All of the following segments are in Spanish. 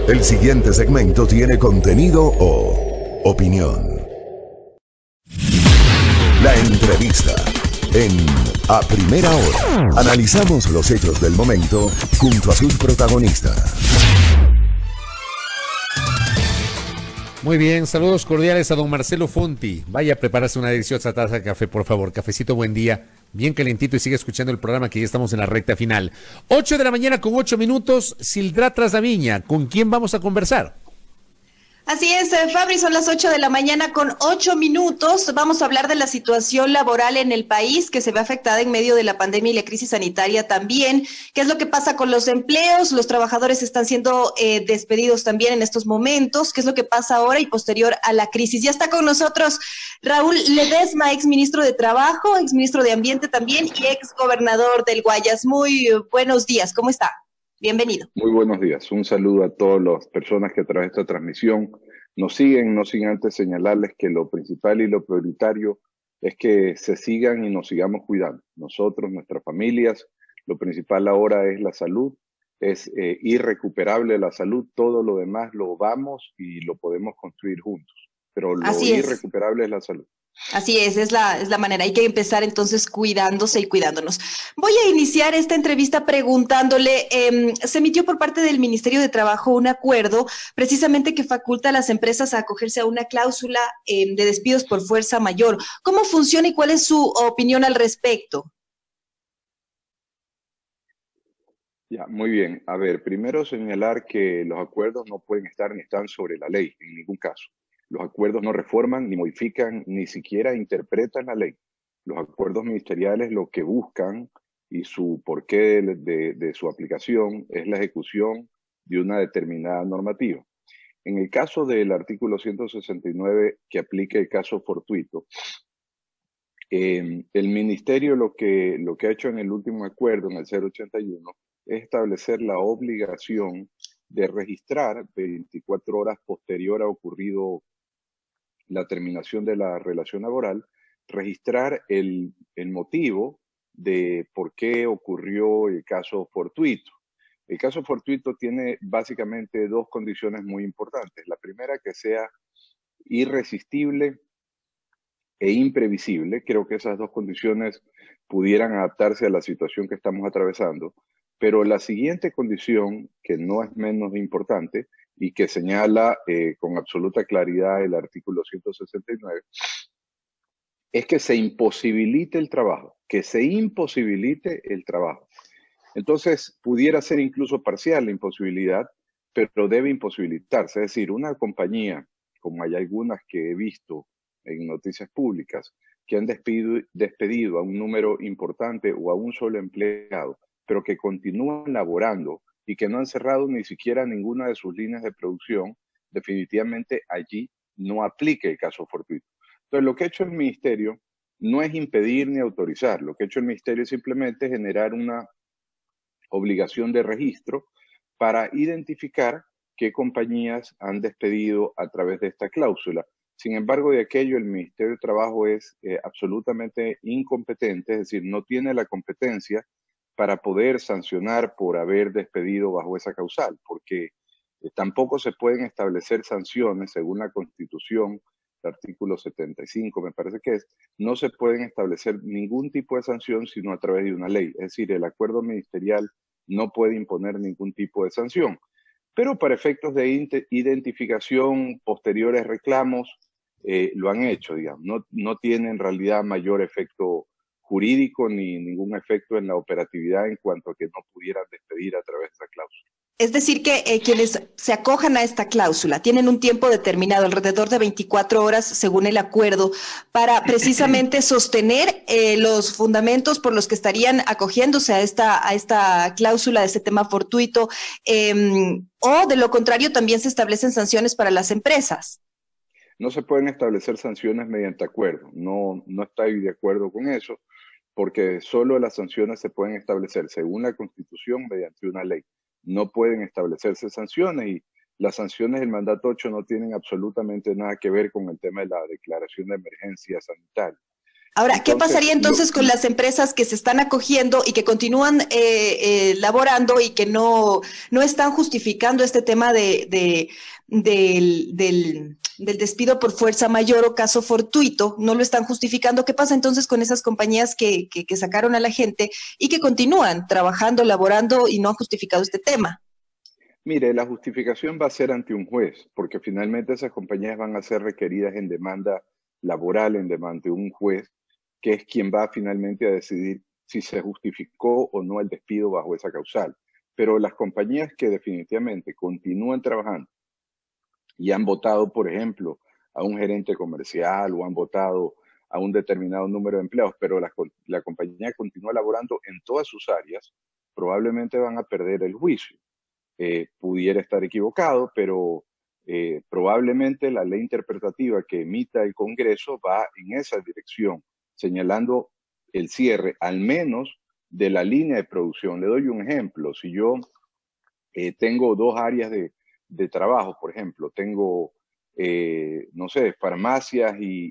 El siguiente segmento tiene contenido o opinión. La entrevista en A Primera Hora. Analizamos los hechos del momento junto a sus protagonistas. Muy bien, saludos cordiales a don Marcelo Fonti. Vaya a prepararse una deliciosa taza de café, por favor. Cafecito, buen día, bien calentito, y sigue escuchando el programa, que ya estamos en la recta final. 8 de la mañana con 8 minutos, Sildra Trasdaviña. ¿Con quién vamos a conversar? Así es, Fabri, son las 8 de la mañana con 8 minutos. Vamos a hablar de la situación laboral en el país, que se ve afectada en medio de la pandemia y la crisis sanitaria también. ¿Qué es lo que pasa con los empleos? Los trabajadores están siendo despedidos también en estos momentos. ¿Qué es lo que pasa ahora y posterior a la crisis? Ya está con nosotros Raúl Ledesma, exministro de Trabajo, exministro de Ambiente también y exgobernador del Guayas. Muy buenos días, ¿cómo está? Bienvenido. Muy buenos días. Un saludo a todas las personas que a través de esta transmisión nos siguen. No sin antes señalarles que lo principal y lo prioritario es que se sigan y nos sigamos cuidando. Nosotros, nuestras familias, lo principal ahora es la salud. Es irrecuperable la salud. Todo lo demás lo vamos y lo podemos construir juntos. Pero lo irrecuperable es la salud. Así es la manera. Hay que empezar entonces cuidándose y cuidándonos. Voy a iniciar esta entrevista preguntándole, se emitió por parte del Ministerio de Trabajo un acuerdo precisamente que faculta a las empresas a acogerse a una cláusula de despidos por fuerza mayor. ¿Cómo funciona y cuál es su opinión al respecto? Ya, muy bien. A ver, primero señalar que los acuerdos no pueden estar ni están sobre la ley, en ningún caso. Los acuerdos no reforman, ni modifican, ni siquiera interpretan la ley. Los acuerdos ministeriales lo que buscan y su porqué de su aplicación es la ejecución de una determinada normativa. En el caso del artículo 169 que aplica el caso fortuito, el ministerio lo que ha hecho en el último acuerdo, en el 081, es establecer la obligación de registrar 24 horas posterior a ocurrido la terminación de la relación laboral, registrar el motivo de por qué ocurrió el caso fortuito. El caso fortuito tiene básicamente dos condiciones muy importantes. La primera, que sea irresistible e imprevisible. Creo que esas dos condiciones pudieran adaptarse a la situación que estamos atravesando. Pero la siguiente condición, que no es menos importante y que señala con absoluta claridad el artículo 169, es que se imposibilite el trabajo, que se imposibilite el trabajo. Entonces, pudiera ser incluso parcial la imposibilidad, pero debe imposibilitarse. Es decir, una compañía, como hay algunas que he visto en noticias públicas, que han despedido a un número importante o a un solo empleado, pero que continúan laborando y que no han cerrado ni siquiera ninguna de sus líneas de producción, definitivamente allí no aplica el caso fortuito. Entonces, lo que ha hecho el ministerio no es impedir ni autorizar. Lo que ha hecho el ministerio es simplemente generar una obligación de registro para identificar qué compañías han despedido a través de esta cláusula. Sin embargo, de aquello el Ministerio de Trabajo es absolutamente incompetente, es decir, no tiene la competencia para poder sancionar por haber despedido bajo esa causal, porque tampoco se pueden establecer sanciones según la Constitución, el artículo 75 me parece que es, no se pueden establecer ningún tipo de sanción sino a través de una ley. Es decir, el acuerdo ministerial no puede imponer ningún tipo de sanción. Pero para efectos de identificación, posteriores reclamos, lo han hecho, digamos. No tiene en realidad mayor efecto jurídico ni ningún efecto en la operatividad en cuanto a que no pudieran despedir a través de esta cláusula. Es decir, que quienes se acojan a esta cláusula tienen un tiempo determinado, alrededor de 24 horas, según el acuerdo, para precisamente sostener los fundamentos por los que estarían acogiéndose a esta cláusula de este tema fortuito, o de lo contrario también se establecen sanciones para las empresas. No se pueden establecer sanciones mediante acuerdo. No estoy de acuerdo con eso, porque solo las sanciones se pueden establecer según la Constitución mediante una ley. No pueden establecerse sanciones y las sanciones del mandato 8 no tienen absolutamente nada que ver con el tema de la declaración de emergencia sanitaria. Ahora, ¿qué Entonces, pasaría entonces con las empresas que se están acogiendo y que continúan laborando y que no están justificando este tema del despido por fuerza mayor o caso fortuito? No lo están justificando. ¿Qué pasa entonces con esas compañías que sacaron a la gente y que continúan trabajando, laborando y no han justificado este tema? mire, la justificación va a ser ante un juez, porque finalmente esas compañías van a ser requeridas en demanda laboral, en demanda de un juez, que es quien va finalmente a decidir si se justificó o no el despido bajo esa causal. Pero las compañías que definitivamente continúan trabajando y han votado, por ejemplo, a un gerente comercial o han votado a un determinado número de empleados, pero la compañía continúa laborando en todas sus áreas, probablemente van a perder el juicio. Pudiera estar equivocado, pero probablemente la ley interpretativa que emita el Congreso va en esa dirección, señalando el cierre, al menos de la línea de producción. Le doy un ejemplo. Si yo tengo dos áreas de trabajo, por ejemplo, tengo, no sé, farmacias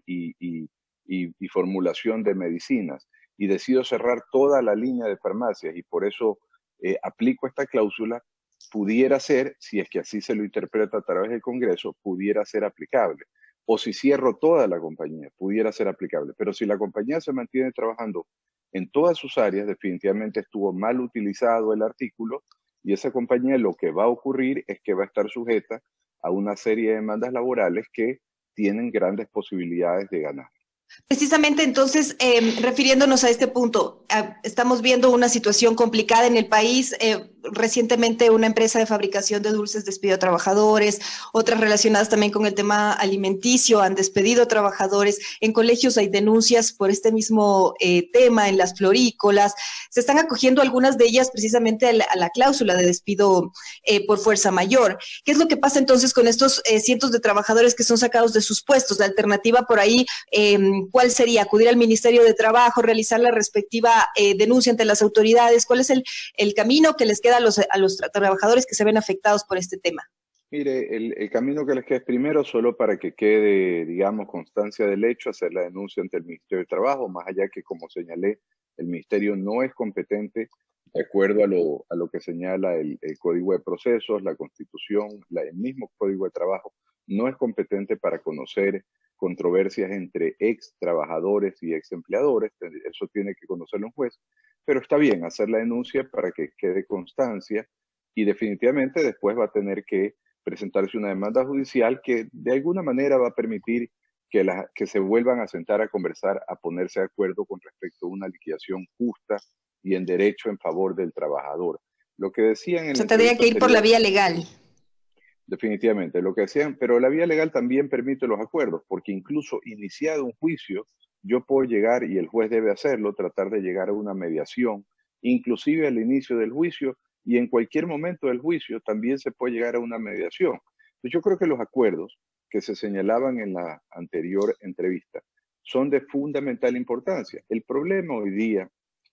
y formulación de medicinas, y decido cerrar toda la línea de farmacias y por eso aplico esta cláusula, pudiera ser, si es que así se lo interpreta a través del Congreso, pudiera ser aplicable. O si cierro toda la compañía, pudiera ser aplicable. Pero si la compañía se mantiene trabajando en todas sus áreas, definitivamente estuvo mal utilizado el artículo y esa compañía lo que va a ocurrir es que va a estar sujeta a una serie de demandas laborales que tienen grandes posibilidades de ganar. Precisamente entonces, refiriéndonos a este punto, estamos viendo una situación complicada en el país. Recientemente una empresa de fabricación de dulces despidió a trabajadores, otras relacionadas también con el tema alimenticio han despedido a trabajadores. En colegios hay denuncias por este mismo tema, en las florícolas. Se están acogiendo algunas de ellas precisamente a la cláusula de despido por fuerza mayor. ¿Qué es lo que pasa entonces con estos cientos de trabajadores que son sacados de sus puestos? La alternativa por ahí, ¿cuál sería? ¿Acudir al Ministerio de Trabajo, realizar la respectiva denuncia ante las autoridades? ¿Cuál es el camino que les queda a los trabajadores que se ven afectados por este tema? Mire, el camino que les queda es primero, solo para que quede, digamos, constancia del hecho, hacer la denuncia ante el Ministerio de Trabajo, más allá que, como señalé, el Ministerio no es competente de acuerdo a lo que señala el Código de Procesos, la Constitución, el mismo Código de Trabajo, no es competente para conocer controversias entre ex trabajadores y ex empleadores. Eso tiene que conocerlo un juez, pero está bien hacer la denuncia para que quede constancia y definitivamente después va a tener que presentarse una demanda judicial que de alguna manera va a permitir que se vuelvan a sentar a conversar, a ponerse de acuerdo con respecto a una liquidación justa y en derecho en favor del trabajador. Lo que decían en Se tendría que ir por la vía legal. Definitivamente, lo que decían, pero la vía legal también permite los acuerdos, porque incluso iniciado un juicio, yo puedo llegar, y el juez debe hacerlo, tratar de llegar a una mediación, inclusive al inicio del juicio, y en cualquier momento del juicio también se puede llegar a una mediación. Entonces, yo creo que los acuerdos que se señalaban en la anterior entrevista son de fundamental importancia. El problema hoy día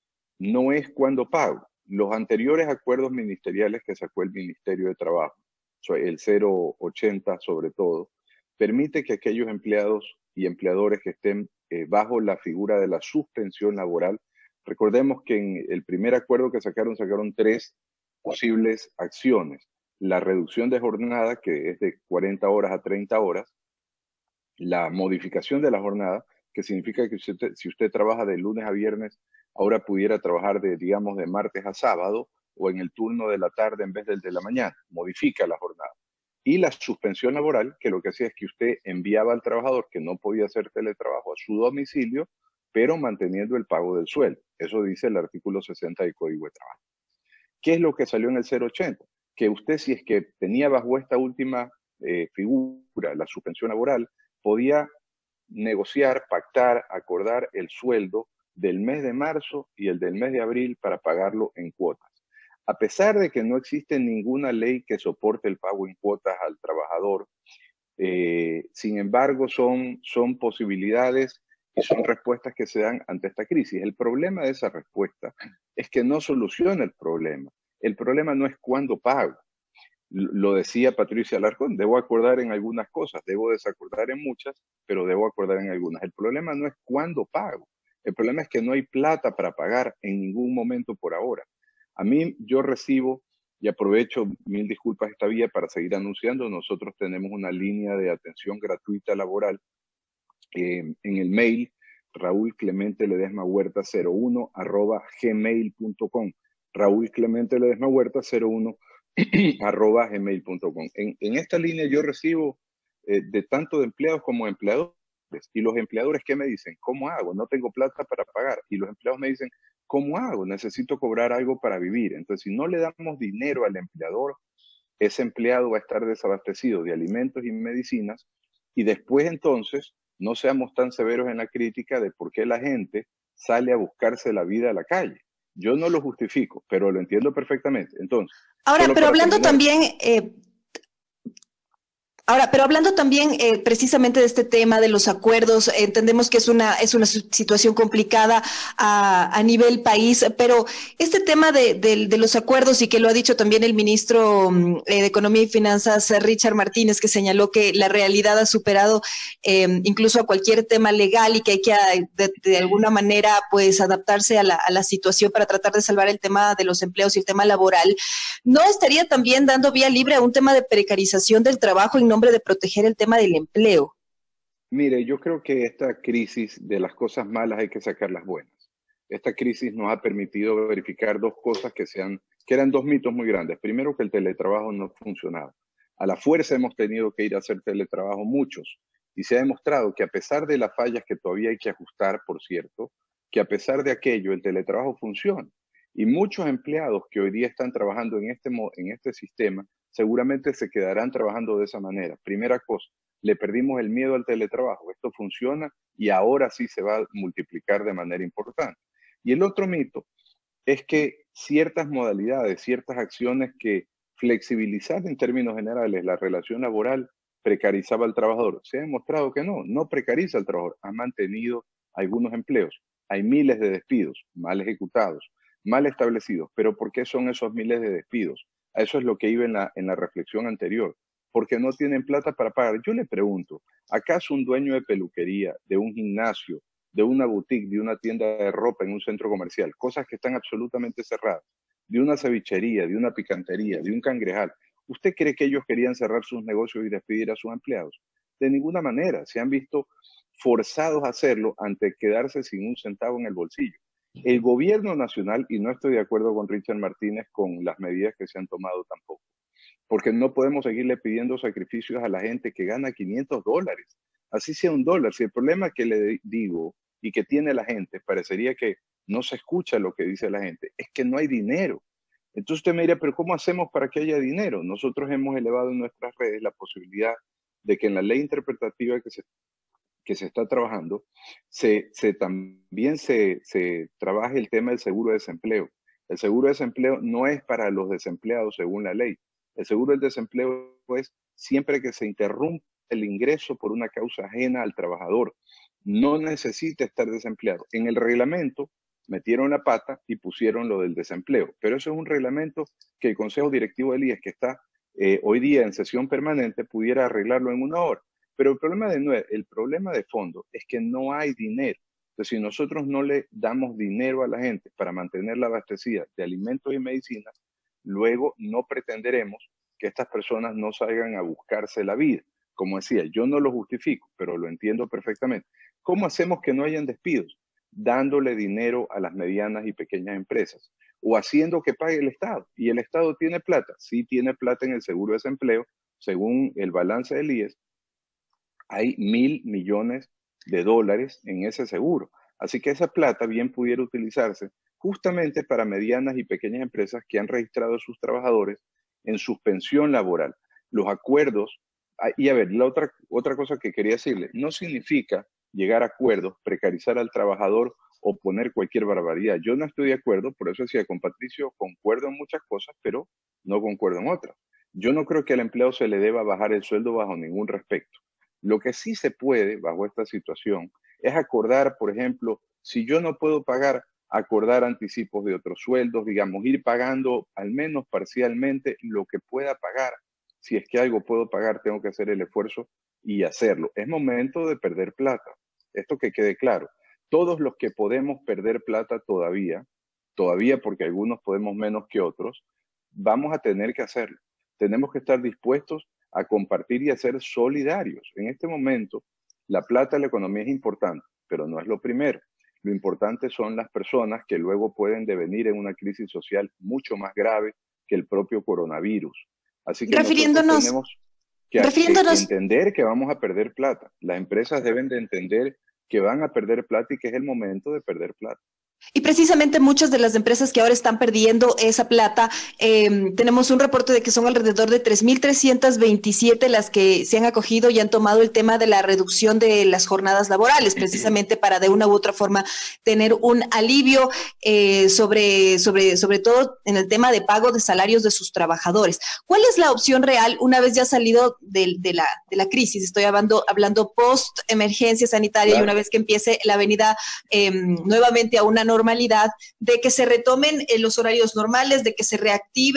no es cuándo pago. Los anteriores acuerdos ministeriales que sacó el Ministerio de Trabajo, el 080 sobre todo, permite que aquellos empleados y empleadores que estén bajo la figura de la suspensión laboral, recordemos que en el primer acuerdo que sacaron tres posibles acciones. La reducción de jornada, que es de 40 horas a 30 horas, la modificación de la jornada, que significa que si usted trabaja de lunes a viernes, ahora pudiera trabajar digamos, de martes a sábado o en el turno de la tarde en vez del de la mañana. Modifica la jornada. Y la suspensión laboral, que lo que hacía es que usted enviaba al trabajador que no podía hacer teletrabajo a su domicilio, pero manteniendo el pago del sueldo. Eso dice el artículo 60 del Código de Trabajo. ¿Qué es lo que salió en el 080? Que usted, si es que tenía bajo esta última figura, la suspensión laboral, podía negociar, pactar, acordar el sueldo del mes de marzo y el del mes de abril para pagarlo en cuotas. A pesar de que no existe ninguna ley que soporte el pago en cuotas al trabajador, sin embargo son posibilidades y son respuestas que se dan ante esta crisis. El problema de esa respuesta es que no soluciona el problema. El problema no es cuándo pago. Lo decía Patricia Alarcón, debo acordar en algunas cosas, debo desacordar en muchas, pero debo acordar en algunas. El problema no es cuándo pago. El problema es que no hay plata para pagar en ningún momento por ahora. A mí, yo recibo, y aprovecho, mil disculpas esta vía para seguir anunciando, nosotros tenemos una línea de atención gratuita laboral en el mail Raúl Clemente Ledesma Huerta 01 @gmail.com. Raúl Clemente Ledesma Huerta 01 @gmail.com. En esta línea yo recibo de tanto de empleados como de empleadores. Y los empleadores, ¿qué me dicen? ¿Cómo hago? No tengo plata para pagar. Y los empleados me dicen, ¿cómo hago? Necesito cobrar algo para vivir. Entonces, si no le damos dinero al empleador, ese empleado va a estar desabastecido de alimentos y medicinas. Y después, entonces, no seamos tan severos en la crítica de por qué la gente sale a buscarse la vida a la calle. Yo no lo justifico, pero lo entiendo perfectamente. Entonces, Ahora, solo pero para hablando terminar, también, precisamente de este tema de los acuerdos, entendemos que es una situación complicada a nivel país, pero este tema de los acuerdos, y que lo ha dicho también el ministro de Economía y Finanzas, Richard Martínez, que señaló que la realidad ha superado incluso a cualquier tema legal, y que hay que de alguna manera pues adaptarse a la situación para tratar de salvar el tema de los empleos y el tema laboral. ¿No estaría también dando vía libre a un tema de precarización del trabajo en nombre de proteger el tema del empleo? mire, yo creo que esta crisis, de las cosas malas hay que sacar las buenas. Esta crisis nos ha permitido verificar dos cosas que eran dos mitos muy grandes. Primero, que el teletrabajo no funcionaba. A la fuerza hemos tenido que ir a hacer teletrabajo muchos. Y se ha demostrado que, a pesar de las fallas que todavía hay que ajustar, por cierto, que a pesar de aquello, el teletrabajo funciona. Y muchos empleados que hoy día están trabajando en este sistema seguramente se quedarán trabajando de esa manera. Primera cosa, le perdimos el miedo al teletrabajo. Esto funciona y ahora sí se va a multiplicar de manera importante. Y el otro mito es que ciertas modalidades, ciertas acciones que flexibilizar en términos generales la relación laboral precarizaba al trabajador. Se ha demostrado que no precariza al trabajador, ha mantenido algunos empleos. Hay miles de despidos mal ejecutados, mal establecidos. ¿Pero por qué son esos miles de despidos? A eso es lo que iba en la reflexión anterior. Porque no tienen plata para pagar. Yo le pregunto, ¿acaso un dueño de peluquería, de un gimnasio, de una boutique, de una tienda de ropa en un centro comercial, cosas que están absolutamente cerradas, de una cevichería, de una picantería, de un cangrejal, ¿usted cree que ellos querían cerrar sus negocios y despedir a sus empleados? De ninguna manera. Se han visto forzados a hacerlo ante quedarse sin un centavo en el bolsillo. El gobierno nacional, y no estoy de acuerdo con Richard Martínez con las medidas que se han tomado tampoco, porque no podemos seguirle pidiendo sacrificios a la gente que gana $500, así sea $1. Si el problema que le digo y que tiene la gente, parecería que no se escucha lo que dice la gente, es que no hay dinero. Entonces usted me dirá, pero ¿cómo hacemos para que haya dinero? Nosotros hemos elevado en nuestras redes la posibilidad de que en la ley interpretativa que se está trabajando, también se trabaje el tema del seguro de desempleo. El seguro de desempleo no es para los desempleados según la ley. El seguro del desempleo es siempre que se interrumpa el ingreso por una causa ajena al trabajador. No necesita estar desempleado. En el reglamento metieron la pata y pusieron lo del desempleo, pero eso es un reglamento que el Consejo Directivo del IES, que está hoy día en sesión permanente, pudiera arreglarlo en una hora. Pero el problema de fondo es que no hay dinero. Entonces, si nosotros no le damos dinero a la gente para mantenerla abastecida de alimentos y medicinas, luego no pretenderemos que estas personas no salgan a buscarse la vida. Como decía, yo no lo justifico, pero lo entiendo perfectamente. ¿Cómo hacemos que no hayan despidos? Dándole dinero a las medianas y pequeñas empresas o haciendo que pague el Estado. ¿Y el Estado tiene plata? Sí, tiene plata en el seguro de desempleo. Según el balance del IES, hay $1.000 millones en ese seguro. Así que esa plata bien pudiera utilizarse justamente para medianas y pequeñas empresas que han registrado a sus trabajadores en suspensión laboral. Los acuerdos, y a ver, la otra cosa que quería decirle, no significa llegar a acuerdos, precarizar al trabajador o poner cualquier barbaridad. Yo no estoy de acuerdo, por eso decía con Patricio, concuerdo en muchas cosas, pero no concuerdo en otras. Yo no creo que al empleado se le deba bajar el sueldo bajo ningún respecto. Lo que sí se puede, bajo esta situación, es acordar, por ejemplo, si yo no puedo pagar, acordar anticipos de otros sueldos, digamos, ir pagando al menos parcialmente lo que pueda pagar. Si es que algo puedo pagar, tengo que hacer el esfuerzo y hacerlo. Es momento de perder plata. Esto que quede claro. todos los que podemos perder plata todavía porque algunos podemos menos que otros, vamos a tener que hacerlo. Tenemos que estar dispuestos a compartir y a ser solidarios. En este momento, la plata en la economía es importante, pero no es lo primero. Lo importante son las personas que luego pueden devenir en una crisis social mucho más grave que el propio coronavirus. Así que nosotros tenemos que entender que vamos a perder plata. Las empresas deben de entender que van a perder plata y que es el momento de perder plata. Y precisamente muchas de las empresas que ahora están perdiendo esa plata, tenemos un reporte de que son alrededor de 3.327 las que se han acogido y han tomado el tema de la reducción de las jornadas laborales, precisamente para de una u otra forma tener un alivio sobre todo en el tema de pago de salarios de sus trabajadores. ¿Cuál es la opción real una vez ya salido de la crisis? Estoy hablando post-emergencia sanitaria, claro. Y una vez que empiece la avenida nuevamente a una normalidad, de que se retomen los horarios normales, de que se reactive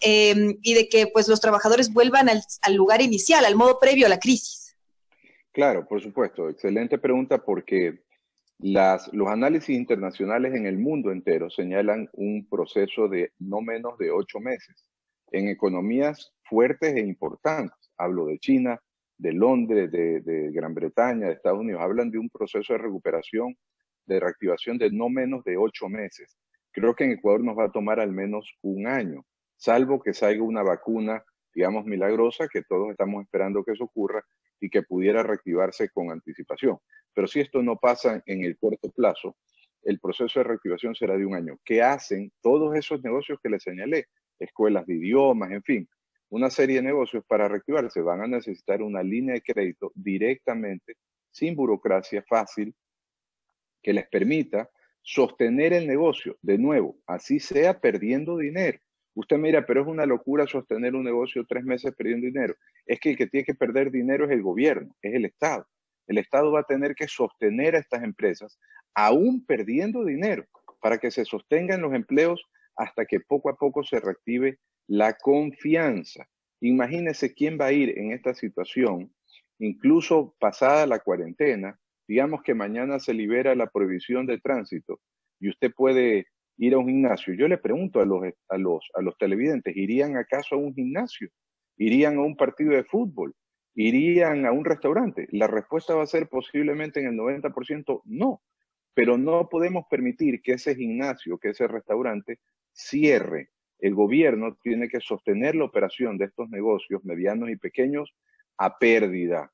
y de que pues los trabajadores vuelvan al lugar inicial, al modo previo a la crisis. Claro, por supuesto. Excelente pregunta porque los análisis internacionales en el mundo entero señalan un proceso de no menos de 8 meses en economías fuertes e importantes. Hablo de China, de Londres, de Gran Bretaña, de Estados Unidos. Hablan de un proceso de recuperación, de reactivación de no menos de 8 meses. Creo que en Ecuador nos va a tomar al menos un año, salvo que salga una vacuna, digamos, milagrosa, que todos estamos esperando que eso ocurra y que pudiera reactivarse con anticipación. Pero si esto no pasa en el corto plazo, el proceso de reactivación será de un año. ¿Qué hacen todos esos negocios que les señalé? Escuelas de idiomas, en fin, una serie de negocios para reactivarse van a necesitar una línea de crédito directamente, sin burocracia, fácil, que les permita sostener el negocio, de nuevo, así sea perdiendo dinero. Usted mira, pero es una locura sostener un negocio 3 meses perdiendo dinero. Es que el que tiene que perder dinero es el gobierno, es el Estado. El Estado va a tener que sostener a estas empresas, aún perdiendo dinero, para que se sostengan los empleos hasta que poco a poco se reactive la confianza. Imagínese quién va a ir en esta situación, incluso pasada la cuarentena. Digamos que mañana se libera la prohibición de tránsito y usted puede ir a un gimnasio. Yo le pregunto a los televidentes, ¿irían acaso a un gimnasio? ¿Irían a un partido de fútbol? ¿Irían a un restaurante? La respuesta va a ser posiblemente en el 90% no, pero no podemos permitir que ese gimnasio, que ese restaurante cierre. El gobierno tiene que sostener la operación de estos negocios medianos y pequeños a pérdida,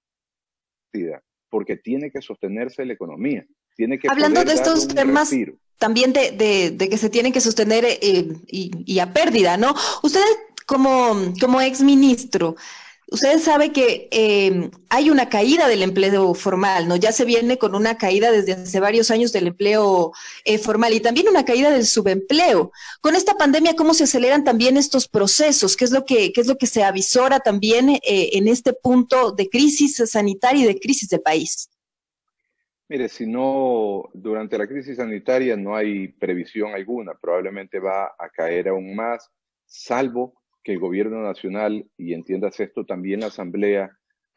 porque tiene que sostenerse la economía. Tiene que hablando de estos temas respiro. También de que se tienen que sostener y a pérdida, ¿no? Usted como exministro, usted sabe que hay una caída del empleo formal, ¿no? Ya se viene con una caída desde hace varios años del empleo formal y también una caída del subempleo. Con esta pandemia, ¿cómo se aceleran también estos procesos? ¿Qué es lo que se avisora también en este punto de crisis sanitaria y de crisis del país? Mire, si no, durante la crisis sanitaria no hay previsión alguna, probablemente va a caer aún más, salvo que el gobierno nacional, y entiendas esto también la Asamblea,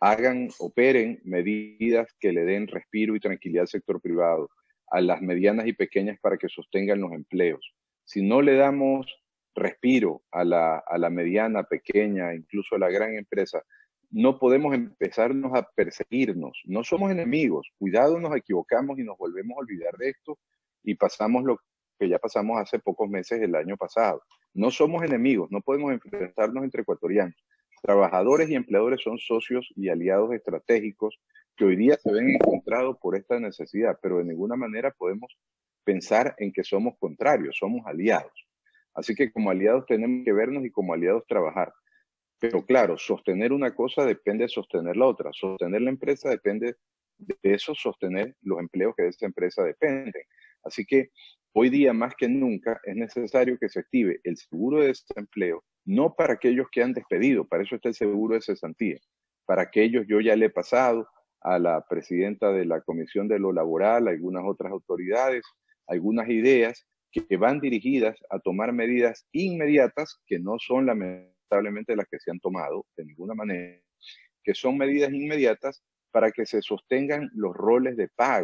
operen medidas que le den respiro y tranquilidad al sector privado, a las medianas y pequeñas para que sostengan los empleos. Si no le damos respiro a la mediana, pequeña, incluso a la gran empresa, no podemos empezarnos a perseguirnos. No somos enemigos. Cuidado, nos equivocamos y nos volvemos a olvidar de esto y pasamos lo que ya pasamos hace pocos meses el año pasado. No somos enemigos, no podemos enfrentarnos entre ecuatorianos. Trabajadores y empleadores son socios y aliados estratégicos que hoy día se ven encontrados por esta necesidad, pero de ninguna manera podemos pensar en que somos contrarios, somos aliados. Así que como aliados tenemos que vernos y como aliados trabajar. Pero claro, sostener una cosa depende de sostener la otra. Sostener la empresa depende de eso, sostener los empleos que de esa empresa dependen. Así que hoy día más que nunca es necesario que se active el seguro de desempleo, no para aquellos que han despedido, para eso está el seguro de cesantía. Para aquellos, yo ya le he pasado a la presidenta de la Comisión de lo Laboral, a algunas otras autoridades, algunas ideas que van dirigidas a tomar medidas inmediatas que no son lamentablemente las que se han tomado de ninguna manera, que son medidas inmediatas para que se sostengan los roles de pago.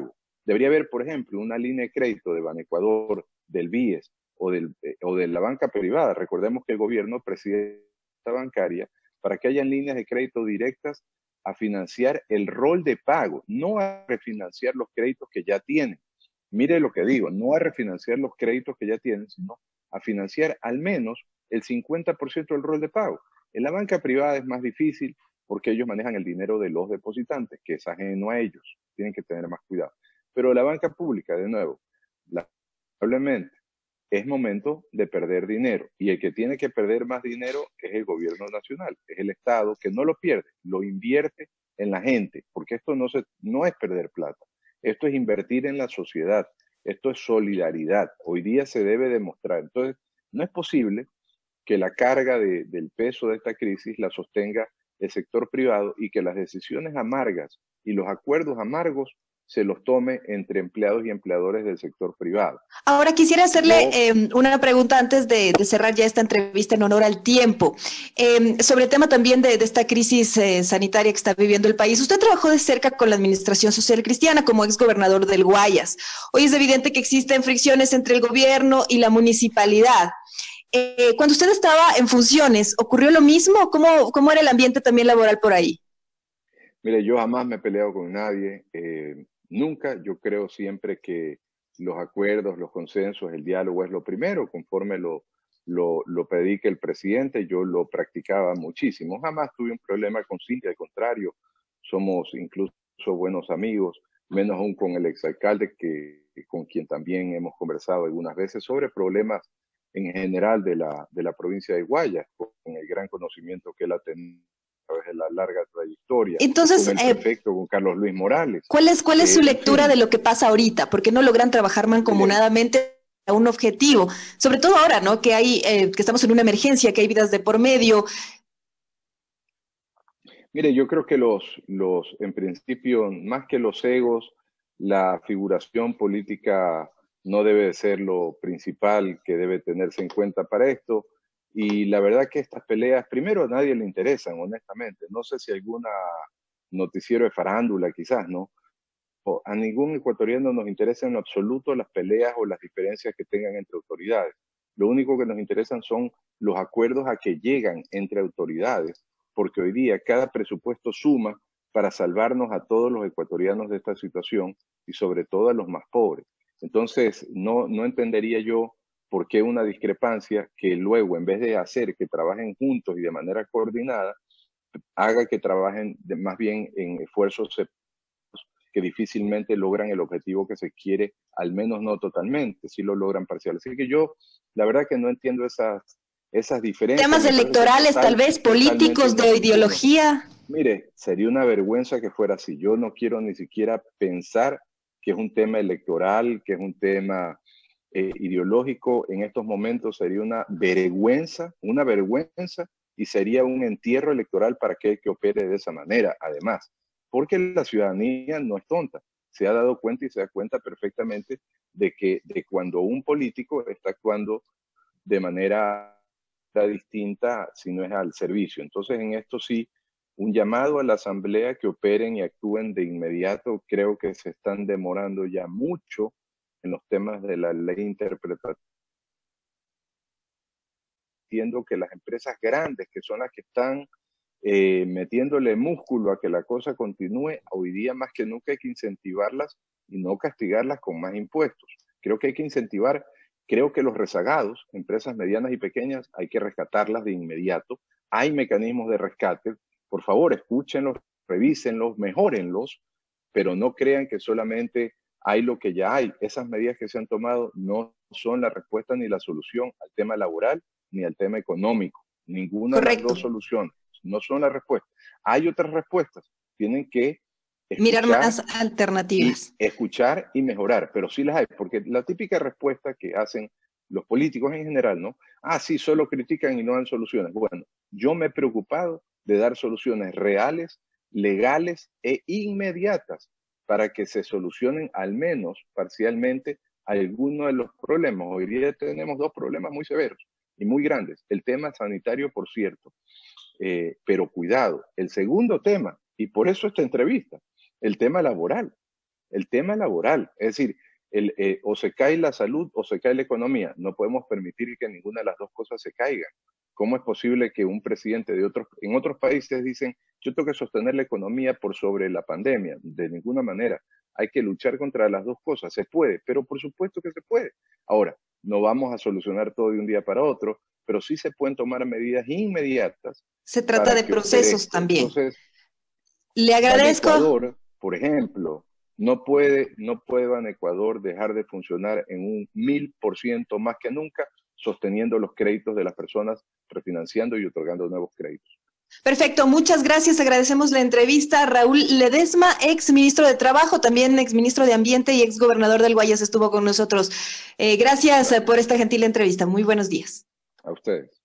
Debería haber, por ejemplo, una línea de crédito de Banecuador, del BIES o de la banca privada. Recordemos que el gobierno preside esta bancaria para que hayan líneas de crédito directas a financiar el rol de pago, no a refinanciar los créditos que ya tienen. Mire lo que digo, no a refinanciar los créditos que ya tienen, sino a financiar al menos el 50% del rol de pago. En la banca privada es más difícil porque ellos manejan el dinero de los depositantes, que es ajeno a ellos. Tienen que tener más cuidado. Pero la banca pública, de nuevo, lamentablemente, es momento de perder dinero. Y el que tiene que perder más dinero es el gobierno nacional, es el Estado, que no lo pierde, lo invierte en la gente, porque esto no es perder plata, esto es invertir en la sociedad, esto es solidaridad. Hoy día se debe demostrar. Entonces, no es posible que la carga del peso de esta crisis la sostenga el sector privado y que las decisiones amargas y los acuerdos amargos se los tome entre empleados y empleadores del sector privado. Ahora quisiera hacerle una pregunta antes de cerrar ya esta entrevista en honor al tiempo. Sobre el tema también de esta crisis sanitaria que está viviendo el país. Usted trabajó de cerca con la Administración Social Cristiana como exgobernador del Guayas. Hoy es evidente que existen fricciones entre el gobierno y la municipalidad. Cuando usted estaba en funciones, ¿ocurrió lo mismo? ¿Cómo era el ambiente también laboral por ahí? Mire, yo jamás me he peleado con nadie. Nunca, yo creo siempre que los acuerdos, los consensos, el diálogo es lo primero, conforme lo predica el presidente, yo lo practicaba muchísimo. Jamás tuve un problema con Cintia, al contrario, somos incluso buenos amigos, menos aún con el exalcalde, con quien también hemos conversado algunas veces sobre problemas en general de la provincia de Guayas, con el gran conocimiento que él ha tenido a través de la larga trayectoria. Entonces, con el prefecto, con Carlos Luis Morales. ¿Cuál es su lectura de lo que pasa ahorita? ¿Por qué no logran trabajar mancomunadamente a un objetivo? Sobre todo ahora, ¿no? Que estamos en una emergencia, que hay vidas de por medio. Mire, yo creo que en principio, más que los egos, la figuración política no debe de ser lo principal que debe tenerse en cuenta para esto. Y la verdad que estas peleas, primero a nadie le interesan, honestamente. No sé si alguna noticiero de farándula quizás, ¿no? O a ningún ecuatoriano nos interesa en lo absoluto las peleas o las diferencias que tengan entre autoridades. Lo único que nos interesan son los acuerdos a que llegan entre autoridades, porque hoy día cada presupuesto suma para salvarnos a todos los ecuatorianos de esta situación y sobre todo a los más pobres. Entonces, no entendería yo por qué una discrepancia que luego, en vez de hacer que trabajen juntos y de manera coordinada, haga que trabajen más bien en esfuerzos que difícilmente logran el objetivo que se quiere, al menos no totalmente, si lo logran parcial. Así que yo, la verdad que no entiendo esas diferencias. Temas electorales, tal vez, políticos, de ideología. Mire, sería una vergüenza que fuera así. Yo no quiero ni siquiera pensar que es un tema electoral, que es un tema ideológico. En estos momentos sería una vergüenza, y sería un entierro electoral para aquel que opere de esa manera, además, porque la ciudadanía no es tonta, se ha dado cuenta y se da cuenta perfectamente de cuando un político está actuando de manera distinta si no es al servicio. Entonces, en esto sí, un llamado a la Asamblea que operen y actúen de inmediato. Creo que se están demorando ya mucho en los temas de la ley interpretativa. Entiendo que las empresas grandes, que son las que están metiéndole músculo a que la cosa continúe, hoy día más que nunca hay que incentivarlas y no castigarlas con más impuestos. Creo que hay que incentivar, creo que los rezagados, empresas medianas y pequeñas, hay que rescatarlas de inmediato. Hay mecanismos de rescate. Por favor, escúchenlos, revísenlos, mejórenlos, pero no crean que solamente hay lo que ya hay. Esas medidas que se han tomado no son la respuesta ni la solución al tema laboral ni al tema económico. Ninguna de las dos soluciones no son la respuesta. Hay otras respuestas. Tienen que mirar más alternativas. Escuchar y mejorar, pero sí las hay, porque la típica respuesta que hacen los políticos en general, ¿no? Sí, solo critican y no dan soluciones. Bueno, yo me he preocupado de dar soluciones reales, legales e inmediatas para que se solucionen al menos parcialmente algunos de los problemas. Hoy día tenemos dos problemas muy severos y muy grandes. El tema sanitario, por cierto, pero cuidado. El segundo tema, y por eso esta entrevista, el tema laboral. el tema laboral. Es decir, o se cae la salud o se cae la economía. No podemos permitir que ninguna de las dos cosas se caigan. ¿Cómo es posible que un presidente en otros países dicen, yo tengo que sostener la economía por sobre la pandemia? De ninguna manera. Hay que luchar contra las dos cosas. Se puede, pero por supuesto que se puede. Ahora, no vamos a solucionar todo de un día para otro, pero sí se pueden tomar medidas inmediatas. Se trata de procesos también. Entonces, le agradezco. Ecuador, por ejemplo, no puede Ecuador dejar de funcionar en un 1000% más que nunca, sosteniendo los créditos de las personas, refinanciando y otorgando nuevos créditos. Perfecto, muchas gracias. Agradecemos la entrevista. Raúl Ledesma, ex ministro de Trabajo, también ex ministro de Ambiente y ex gobernador del Guayas, estuvo con nosotros. Gracias por esta gentil entrevista. Muy buenos días. A ustedes.